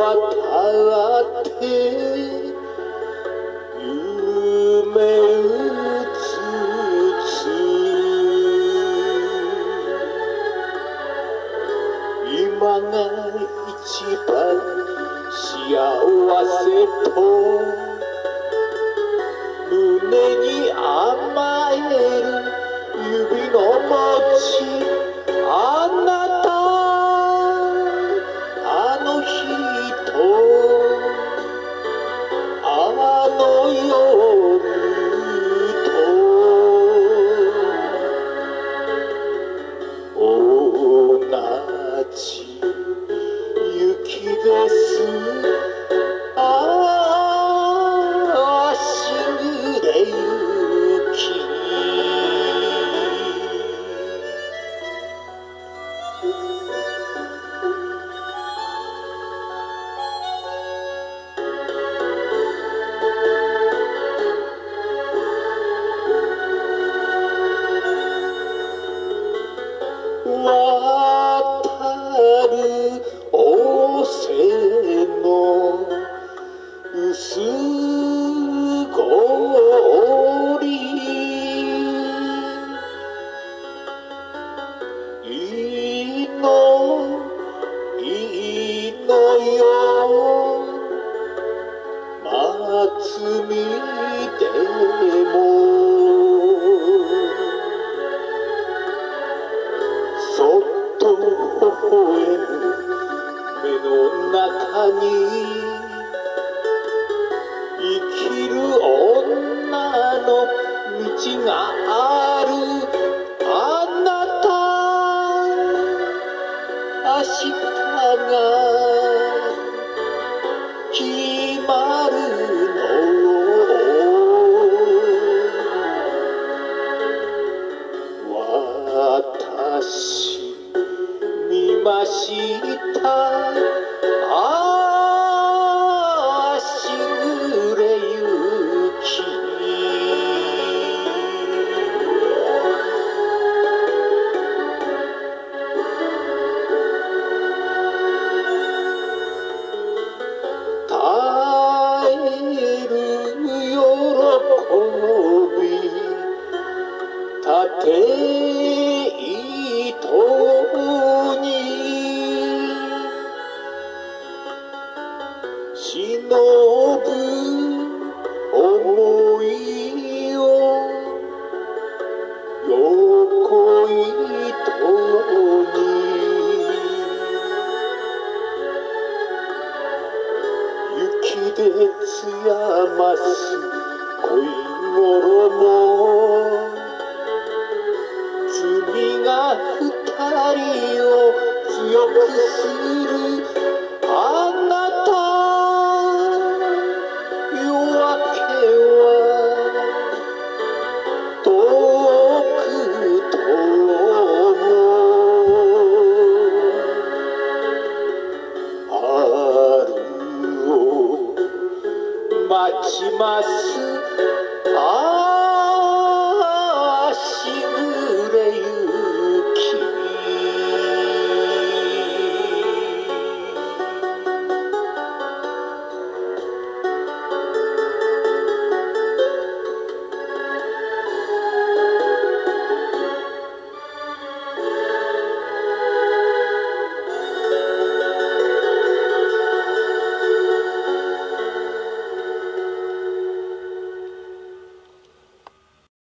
渡って夢うつつ今が一番幸せと胸に甘える指の持ちあなたあの日とあの夜と同じ雪ですしぐれ雪渡る仰せの薄氷いいのよ松見でもそっと微笑む目の中に生きる女の道があるあなた明日が決まるの私見ましたしぐれ雪耐える喜び縦糸に忍ぶ想いを横糸に雪でつやます恋衣罪が二人を強くするあなた夜明けは遠くとも春を待ちます